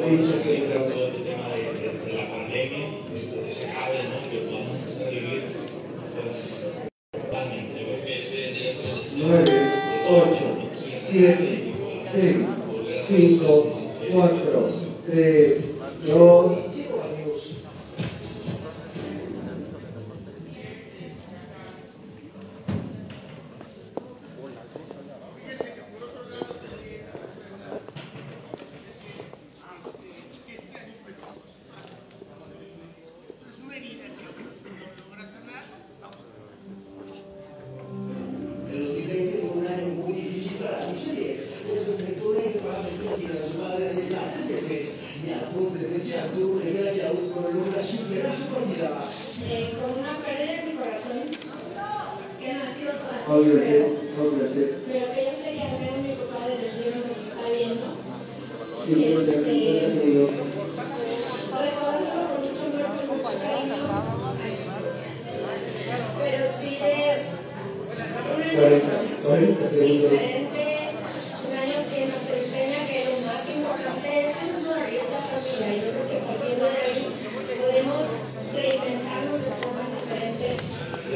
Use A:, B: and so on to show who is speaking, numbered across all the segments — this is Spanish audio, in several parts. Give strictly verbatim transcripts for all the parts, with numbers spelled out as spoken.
A: dicho que entra todo este tema de, de, de la pandemia, de que se acabe, ¿no? Que podamos empezar a vivir, pues, totalmente. Yo creo que ese debe ser el deseo.
B: nueve, ocho, siete, seis, cinco, cuatro, tres, dos.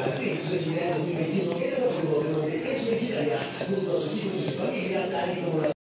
C: Junto a sus hijos y su familia, tal y como la